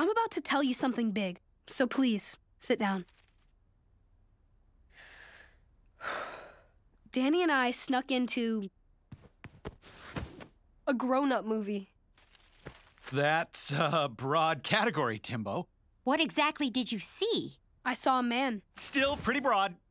I'm about to tell you something big, so please, sit down. Danny and I snuck into a grown-up movie. That's a broad category, Timbo. What exactly did you see? I saw a man. Still pretty broad.